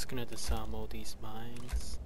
Just gonna disarm all these mines.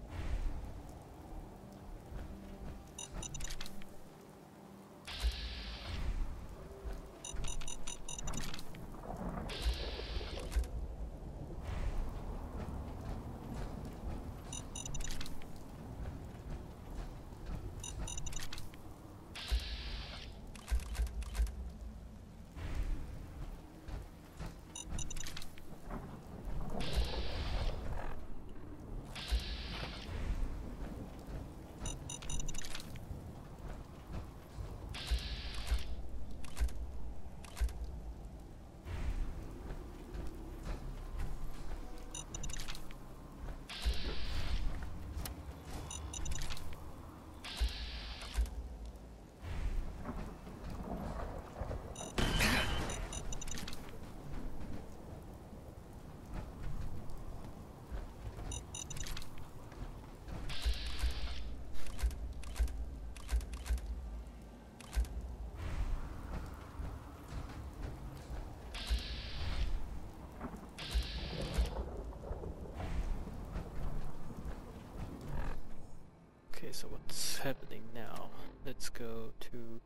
Okay, so what's happening now? Let's go to...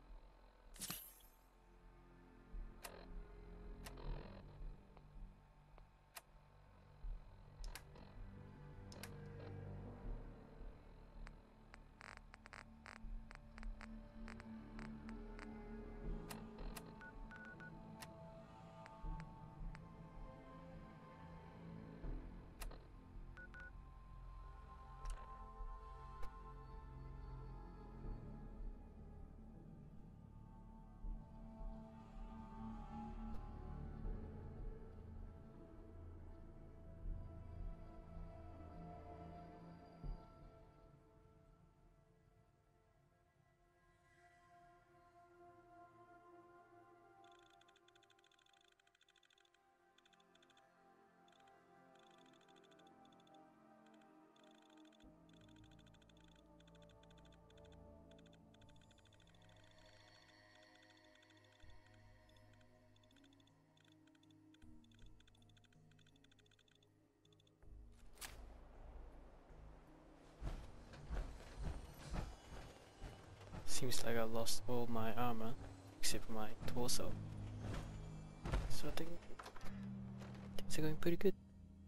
Seems like I lost all my armor, except for my torso. So I think things are going pretty good.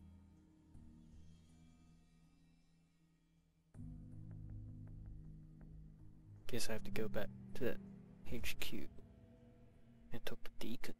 Guess I have to go back to that HQ and talk to Deacon.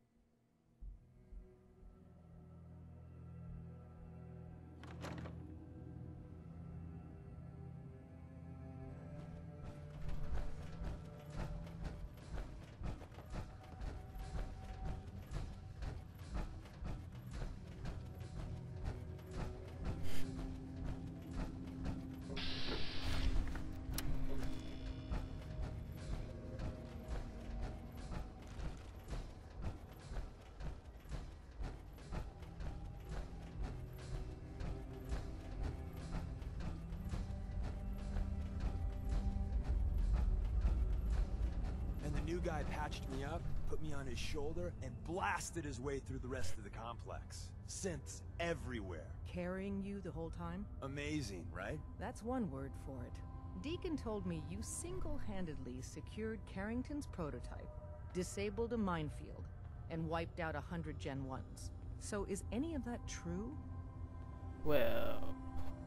New guy patched me up, put me on his shoulder, and blasted his way through the rest of the complex. Synths everywhere. Carrying you the whole time? Amazing, right? That's one word for it. Deacon told me you single-handedly secured Carrington's prototype, disabled a minefield, and wiped out 100 Gen 1s. So is any of that true? Well...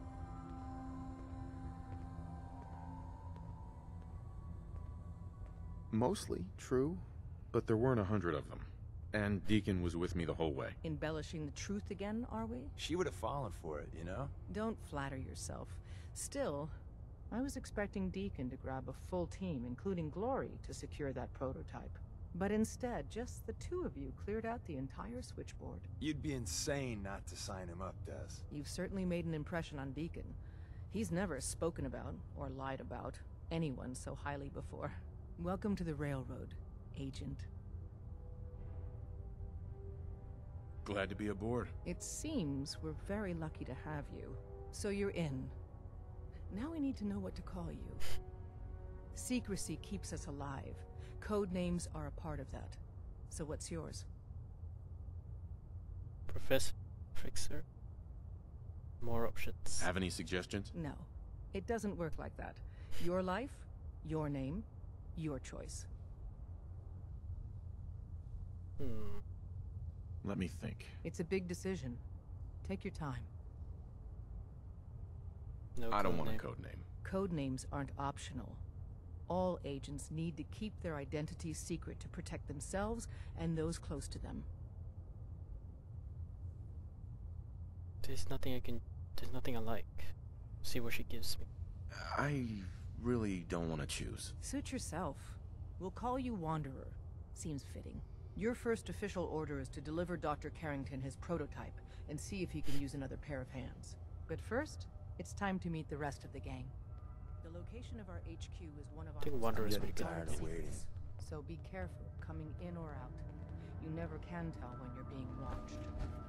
Mostly true, but there weren't 100 of them. And Deacon was with me the whole way. Embellishing the truth again, are we? She would have fallen for it, you know? Don't flatter yourself. Still, I was expecting Deacon to grab a full team, including Glory, to secure that prototype. But instead, just the two of you cleared out the entire switchboard. You'd be insane not to sign him up, Des. You've certainly made an impression on Deacon. He's never spoken about, or lied about, anyone so highly before. Welcome to the Railroad, Agent. Glad to be aboard. It seems we're very lucky to have you. So you're in. Now we need to know what to call you. Secrecy keeps us alive. Code names are a part of that. So what's yours? Professor Fixer. More options. Have any suggestions? No, it doesn't work like that. Your life, your name, your choice. Hmm. Let me think. It's a big decision. Take your time. No I don't want a codename. code name. Code names aren't optional. All agents need to keep their identities secret to protect themselves and those close to them. There's nothing I like. See what she gives me. I really don't want to choose. Suit yourself. We'll call you Wanderer. Seems fitting. Your first official order is to deliver Dr. Carrington his prototype and see if he can use another pair of hands. But first, it's time to meet the rest of the gang. The location of our HQ is one of our I think most Wanderer is I'm pretty getting good. tired of waiting. secrets. So be careful coming in or out. You never can tell when you're being watched.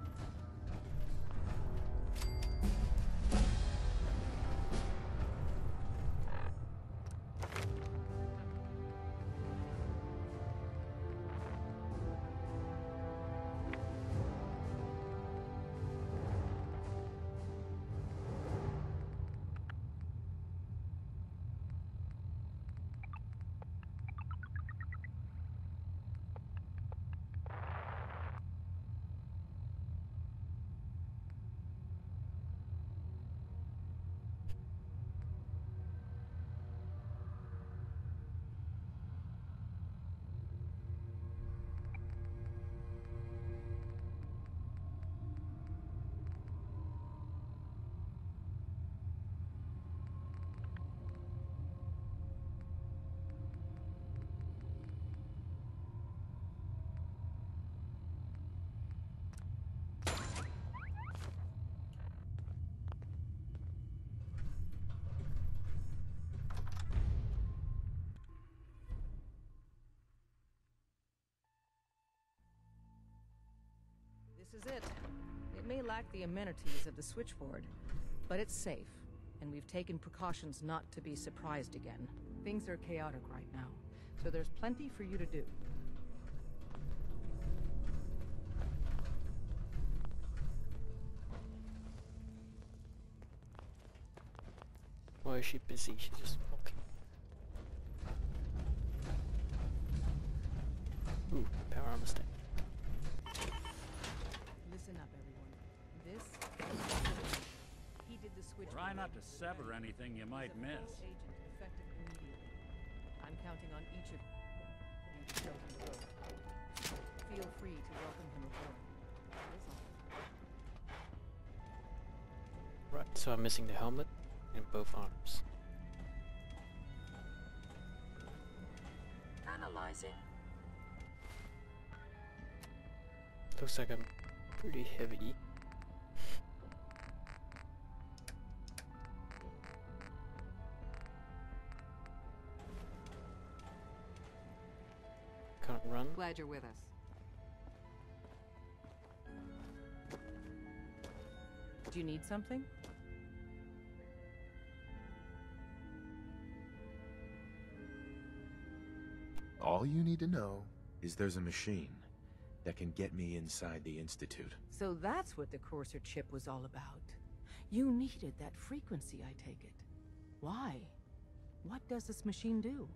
This is it. It may lack the amenities of the switchboard, but it's safe, and we've taken precautions not to be surprised again. Things are chaotic right now, so there's plenty for you to do. Why is she busy? She's just walking. Ooh, power armor stack. Listen up, everyone. This he did the switch. Try not to sever anything you might miss. Agent effective immediately. I'm counting on each of you to show him growth. Feel free to welcome him aboard. That is all. Right, so I'm missing the helmet and both arms. Analyzing. Looks like I'm pretty heavy. Can't run. Glad you're with us. Do you need something? All you need to know is there's a machine that can get me inside the Institute. So that's what the Courser chip was all about. You needed that frequency, I take it. Why? What does this machine do?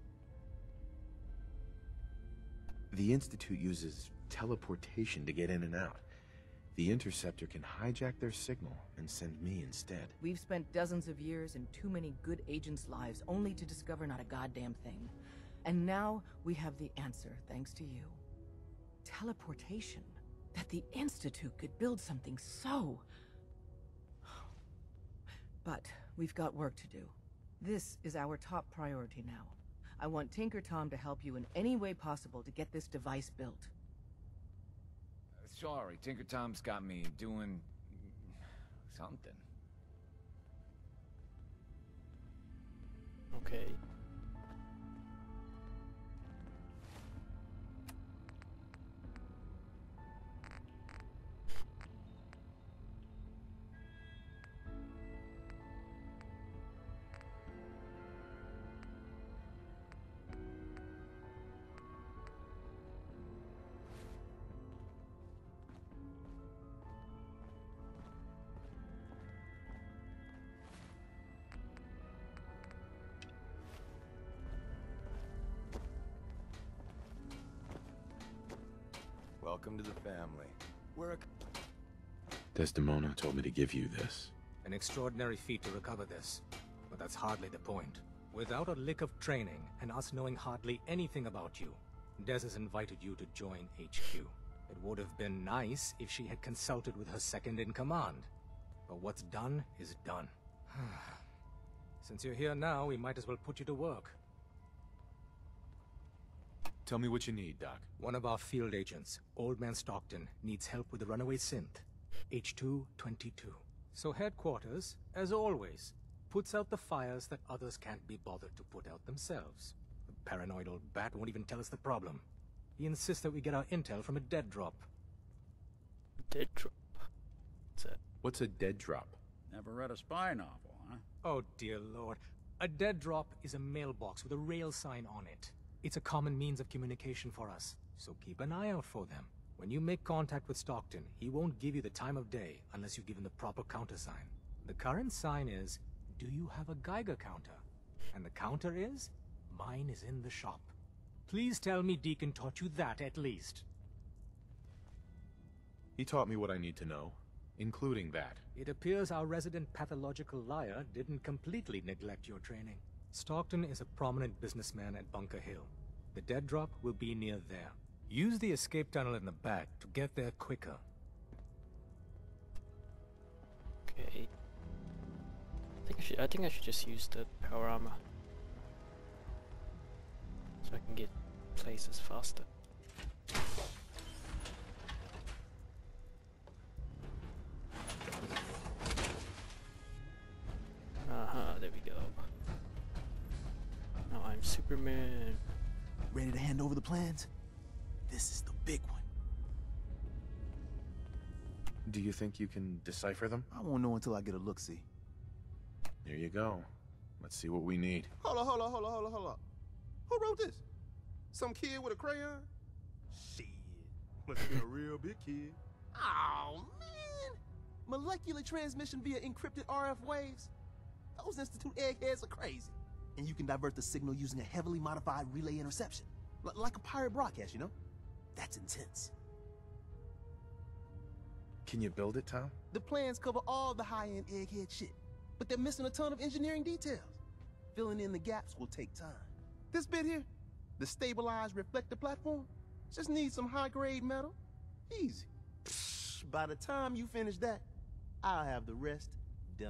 The Institute uses teleportation to get in and out. The Interceptor can hijack their signal and send me instead. We've spent dozens of years and too many good agents' lives only to discover not a goddamn thing. And now we have the answer, thanks to you. Teleportation. That the Institute could build something so... But we've got work to do. This is our top priority now. I want Tinker Tom to help you in any way possible to get this device built. Sorry, Tinker Tom's got me doing... something. Okay. Welcome to the family. We're a... Desdemona told me to give you this. An extraordinary feat to recover this. But that's hardly the point. Without a lick of training, and us knowing hardly anything about you, Des has invited you to join HQ. It would have been nice if she had consulted with her second-in-command. But what's done is done. Since you're here now, we might as well put you to work. Tell me what you need, Doc. One of our field agents, Old Man Stockton, needs help with the runaway synth. H222. So headquarters, as always, puts out the fires that others can't be bothered to put out themselves. The paranoid old bat won't even tell us the problem. He insists that we get our intel from a dead drop. Dead drop? What's that? What's a dead drop? Never read a spy novel, huh? Oh dear lord. A dead drop is a mailbox with a rail sign on it. It's a common means of communication for us, so keep an eye out for them. When you make contact with Stockton, he won't give you the time of day unless you've given the proper countersign. The current sign is, do you have a Geiger counter? And the counter is, mine is in the shop. Please tell me Deacon taught you that at least. He taught me what I need to know, including that. It appears our resident pathological liar didn't completely neglect your training. Stockton is a prominent businessman at Bunker Hill. The dead drop will be near there. Use the escape tunnel in the back to get there quicker. Okay. I think I should just use the power armor. So I can get places faster. There we go. Now I'm Superman. Ready to hand over the plans? This is the big one. Do you think you can decipher them? I won't know until I get a look-see. Here you go. Let's see what we need. Hold on. Who wrote this? Some kid with a crayon? Shit. Must have been a real big kid. Oh, man. Molecular transmission via encrypted RF waves? Those Institute eggheads are crazy. And you can divert the signal using a heavily modified relay interception. Like a pirate broadcast, you know? That's intense. Can you build it, Tom? The plans cover all the high-end egghead shit, but they're missing a ton of engineering details. Filling in the gaps will take time. This bit here, the stabilized reflector platform, just needs some high-grade metal. Easy. Psh, by the time you finish that, I'll have the rest done.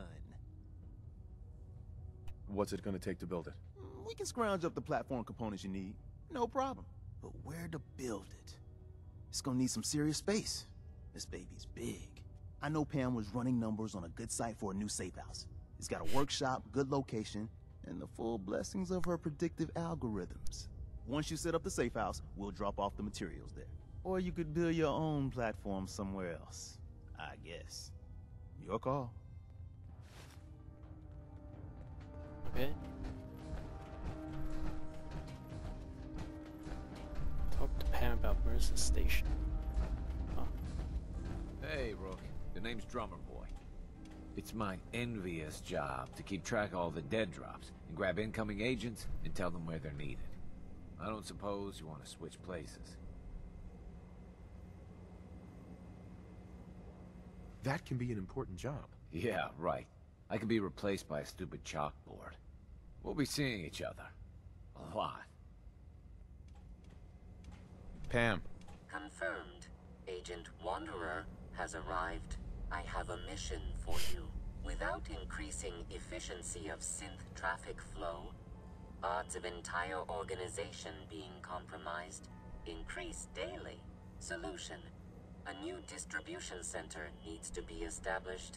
What's it gonna take to build it? We can scrounge up the platform components you need. No problem. But where to build it? It's gonna need some serious space. This baby's big. I know Pam was running numbers on a good site for a new safe house. It's got a workshop, good location, and the full blessings of her predictive algorithms. Once you set up the safe house, we'll drop off the materials there. Or you could build your own platform somewhere else, I guess. Your call. Okay. Talk to Pam about Mercer Station. Oh. Hey, Rook. The name's Drummer Boy. It's my envious job to keep track of all the dead drops and grab incoming agents and tell them where they're needed. I don't suppose you want to switch places. That can be an important job. Yeah, right. I can be replaced by a stupid chalkboard. We'll be seeing each other. A lot. Pam. Confirmed. Agent Wanderer has arrived. I have a mission for you. Without increasing efficiency of synth traffic flow, odds of entire organization being compromised increase daily. Solution: a new distribution center needs to be established.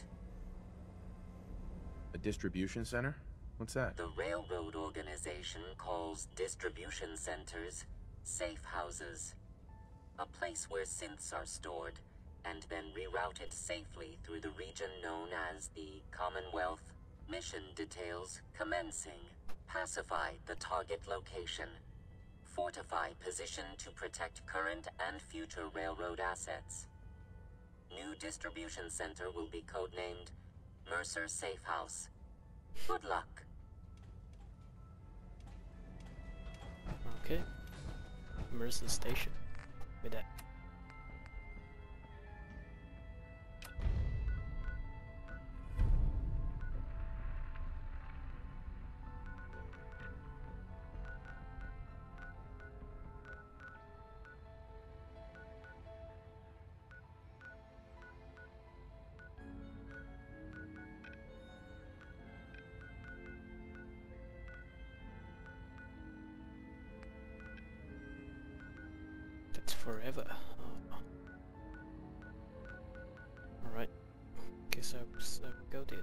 A distribution center? What's that? The railroad organization calls distribution centers safe houses. A place where synths are stored and then rerouted safely through the region known as the Commonwealth. Mission details commencing. Pacify the target location. Fortify position to protect current and future railroad assets. New distribution center will be codenamed Mercer Safe House. Good luck. Okay. Mercer Station. With that. forever. Alright, guess I will go there.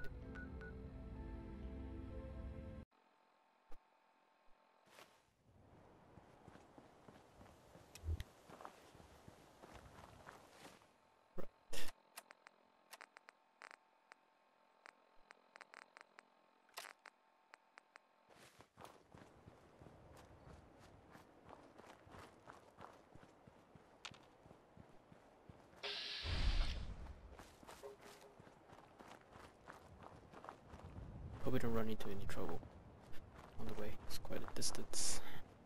Hope we don't run into any trouble on the way. It's quite a distance.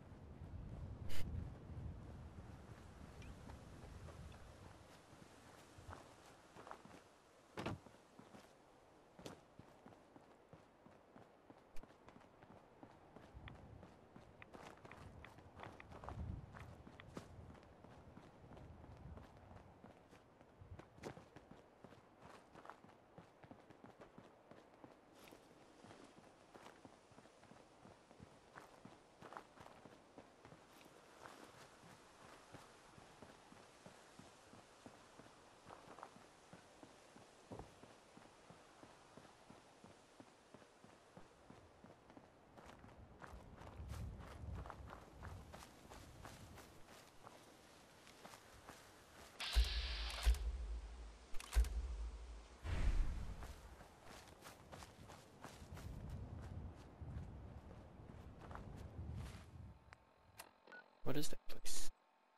What is that place?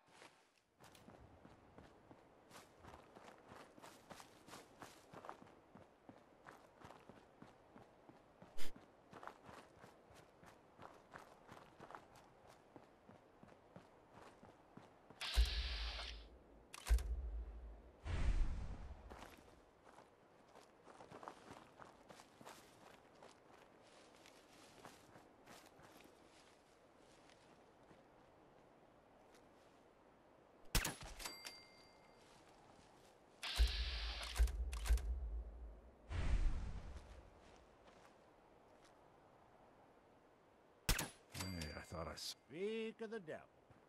Hey, I thought I speak of the devil.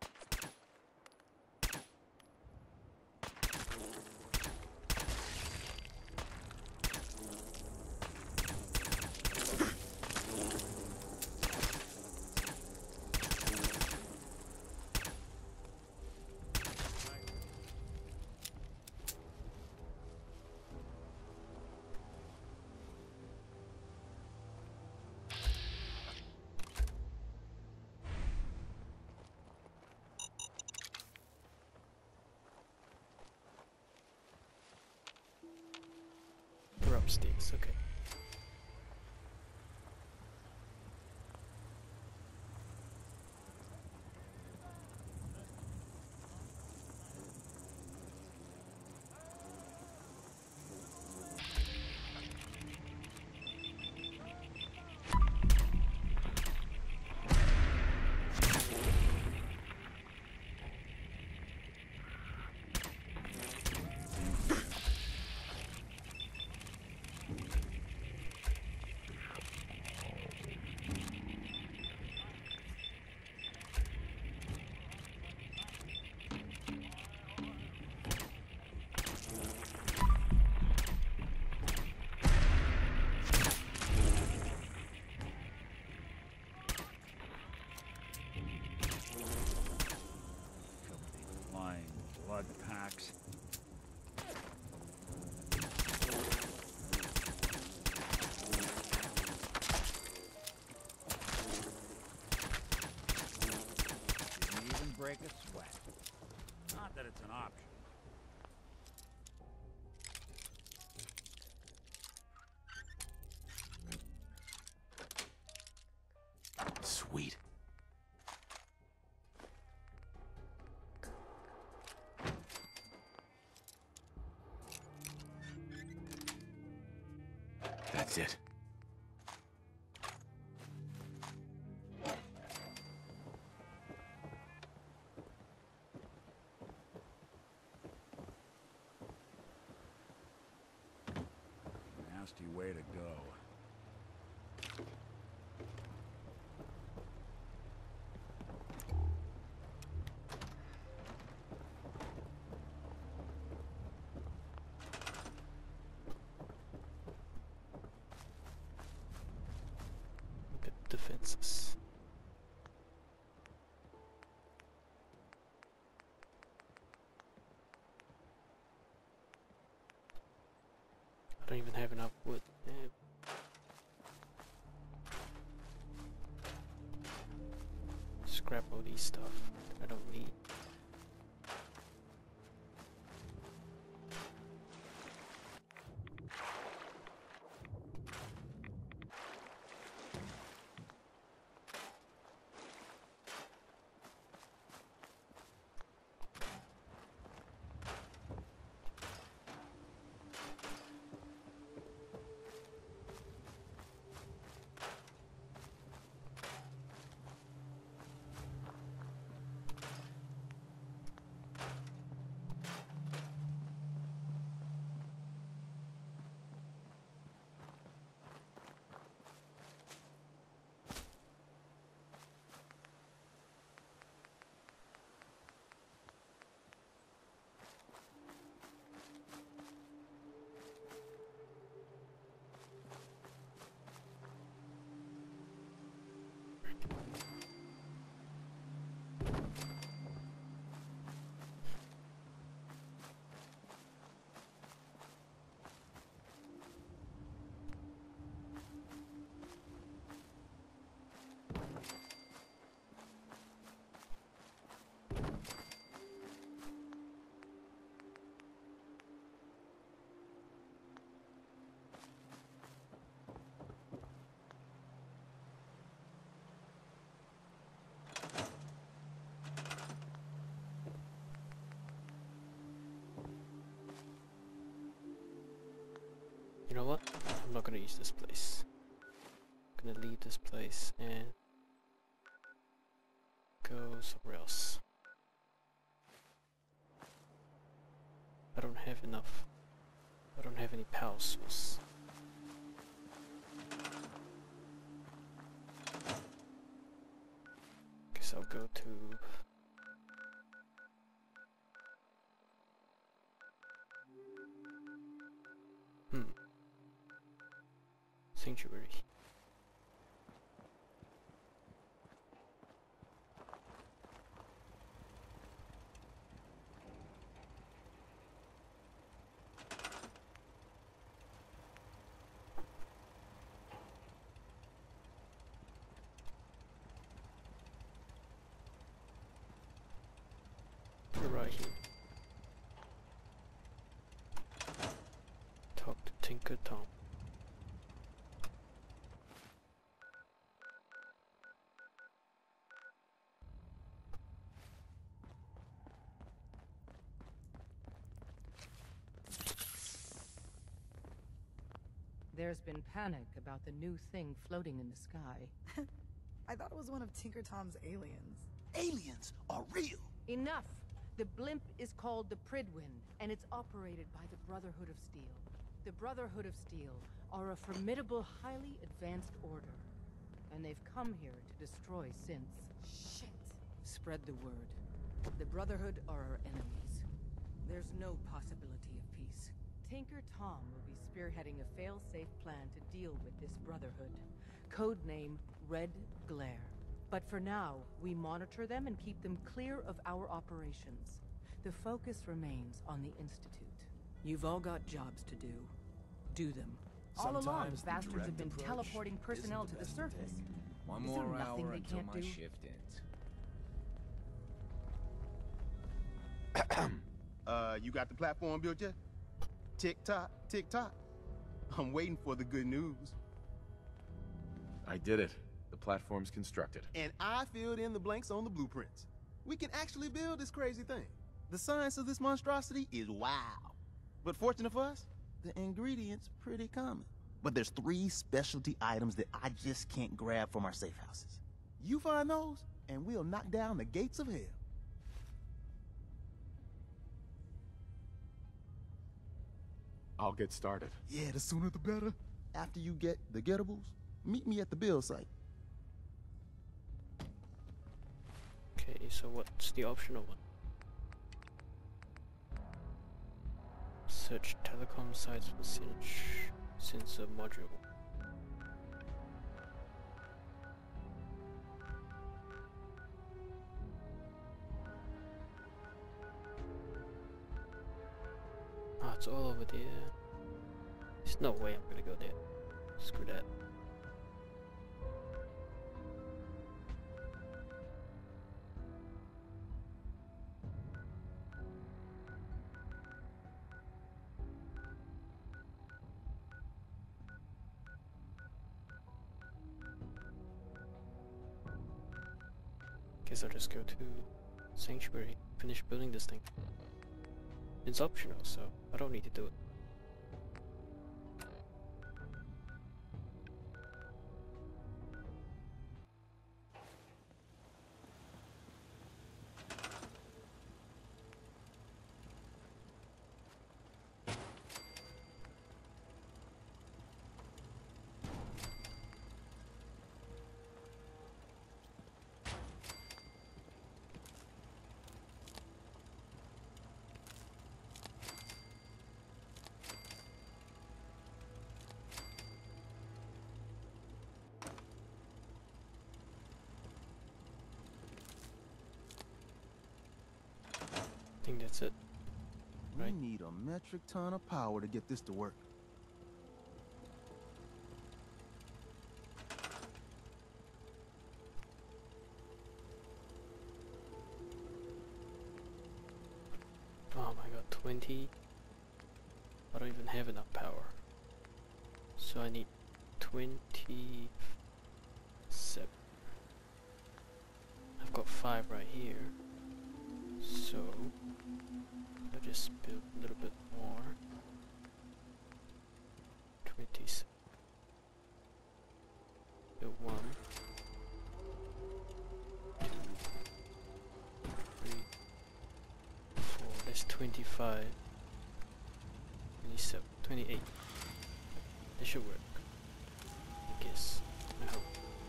We're upstairs, okay. Flying blood packs. Didn't even break a sweat. Not that it's an option. Sweet. That's it. Nasty way to go. I don't even have enough wood. Scrap all these stuff I don't need. You know what? I'm not gonna use this place. I'm gonna leave this place and go somewhere else. I don't have enough. I don't have any power source. Guess I'll go to Sanctuary. We're right here. Talk to Tinker Tom. There's been panic about the new thing floating in the sky. I thought it was one of Tinker Tom's aliens. Aliens are real. Enough! The blimp is called the Pridwin, and it's operated by the Brotherhood of Steel. The Brotherhood of Steel are a formidable, highly advanced order. And they've come here to destroy synths. Shit. Spread the word. The Brotherhood are our enemies. There's no possibility of peace. Tinker Tom will be spearheading a fail-safe plan to deal with this Brotherhood. Codename Red Glare. But for now, we monitor them and keep them clear of our operations. The focus remains on the Institute. You've all got jobs to do. Do them. All along, Sometimes the bastards have direct been approach teleporting personnel isn't to the the best to surface. take. One Is more there nothing hour they until can't my do? shift ends. You got the platform built yet? Tick tock, tick tock. I'm waiting for the good news. I did it. The platform's constructed. And I filled in the blanks on the blueprints. We can actually build this crazy thing. The science of this monstrosity is wow. But fortunate for us, the ingredients pretty common. But there's 3 specialty items that I just can't grab from our safe houses. You find those, and we'll knock down the gates of hell. I'll get started. Yeah, the sooner the better. After you get the getables, meet me at the build site. Okay, so what's the optional one? Search telecom sites for sensor module. Ah, it's all over there. There's no way I'm gonna go there. Screw that. Guess I'll just go to Sanctuary, finish building this thing. It's optional, so I don't need to do it. I think that's it. We Right. need a metric ton of power to get this to work. Oh my god, 20. I don't even have enough power. So I need 27. I've got 5 right here. So I'll just build a little bit more. 27. Build 1. 2, 3, 4. That's 25. 27. 28. That should work. I guess. I hope.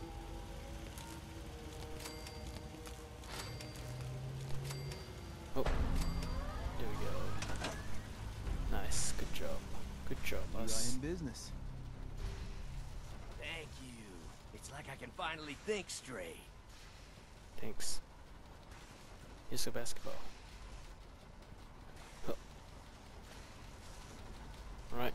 Oh, there we go. Nice, good job. Good job, We are us. in business. Thank you. It's like I can finally think straight. Thanks. Here's a basketball. Oh. Alright.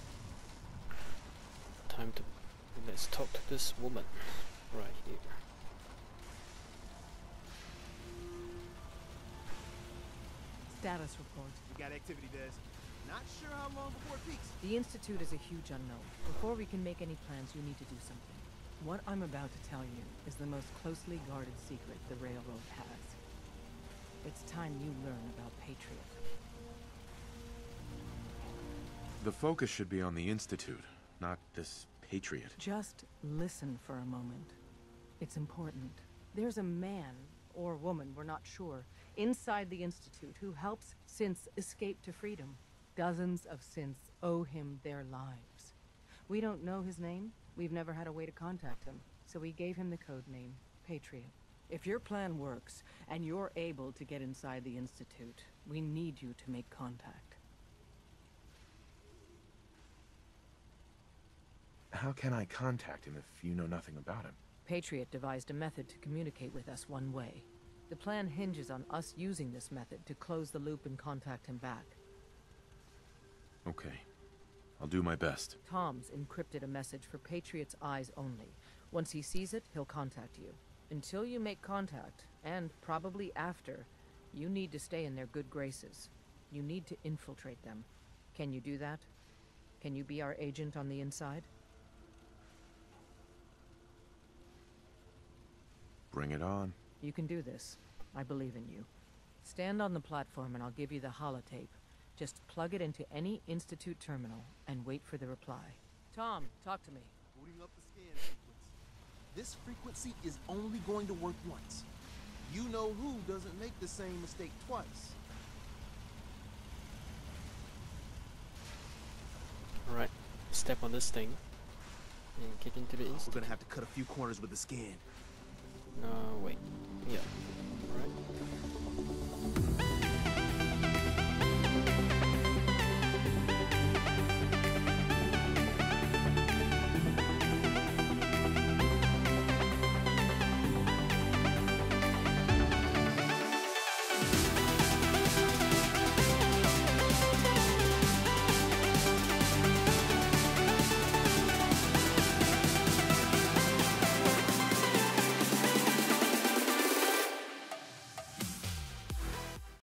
Time to... Let's talk to this woman. Right here. Status report. We got activity, Des. Not sure how long before it peaks. The Institute is a huge unknown. Before we can make any plans, you need to do something. What I'm about to tell you is the most closely guarded secret the Railroad has. It's time you learn about Patriot. The focus should be on the Institute, not this Patriot. Just listen for a moment. It's important. There's a man, or woman, we're not sure, inside the Institute who helps synths escape to freedom. Dozens of synths owe him their lives. We don't know his name. We've never had a way to contact him. So we gave him the code name, Patriot. If your plan works, and you're able to get inside the Institute, we need you to make contact. How can I contact him if you know nothing about him? Patriot devised a method to communicate with us one way. The plan hinges on us using this method to close the loop and contact him back. Okay. I'll do my best. Tom's encrypted a message for Patriot's eyes only. Once he sees it, he'll contact you. Until you make contact, and probably after, you need to stay in their good graces. You need to infiltrate them. Can you do that? Can you be our agent on the inside? Bring it on. You can do this. I believe in you. Stand on the platform and I'll give you the holotape. Just plug it into any Institute terminal and wait for the reply. Tom, talk to me. Booting up the scan sequence. This frequency is only going to work once. You know who doesn't make the same mistake twice. Alright. Step on this thing. And get into the We're Institute. gonna have to cut a few corners with the scan. No, wait. Yeah.